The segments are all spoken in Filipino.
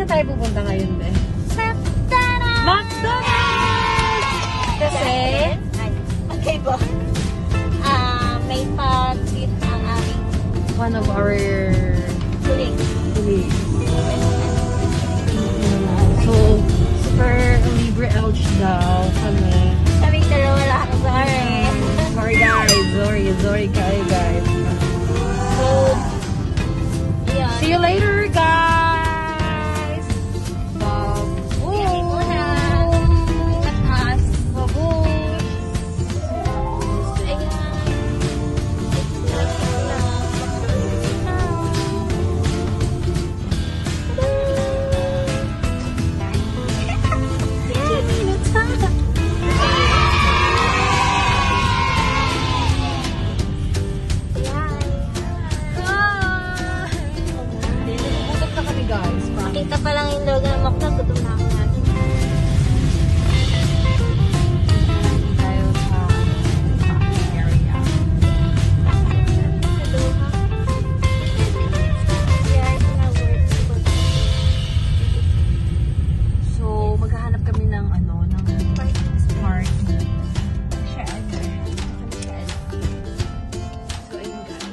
na tayo pupunta ngayon, be? McDonald's! Kasi? Okay po. May pag-treat ang aming one of our colleagues. So, super libre ouch daw kami. Kaming dalawa lang. Sorry. Sorry guys. Sorry kayo guys. So, yun. See you later guys! Yan muna. At us. Babush! Ayan. Gutom na kami guys. Makita pa lang yung logo ng McDonald's, gutom na ako natin. Tayo sa parking area. So, maghahanap kami ng ng parking. So, ayun guys.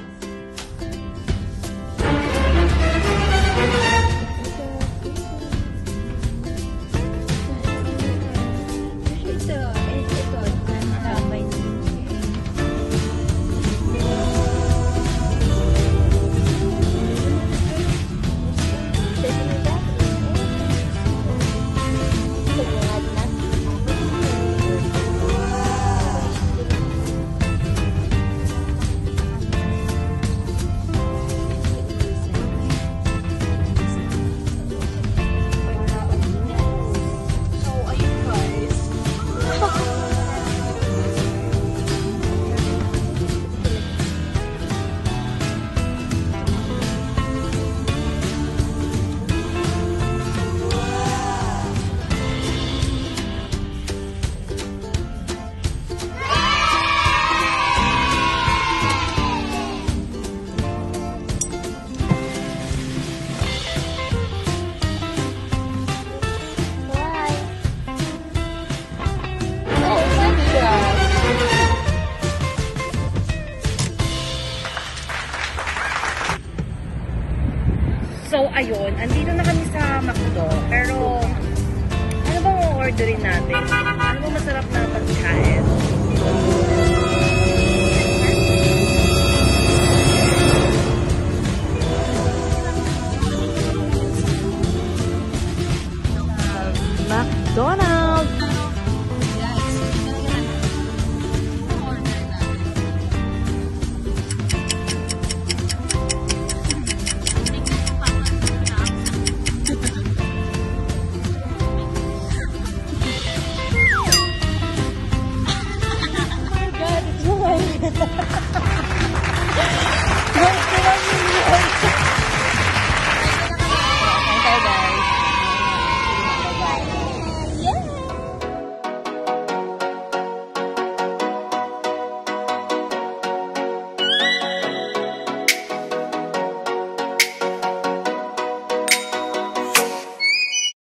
So, ayun. Andito na kami sa McDo. Pero, ano bang orderin natin? Ano bang masarap na pagkain?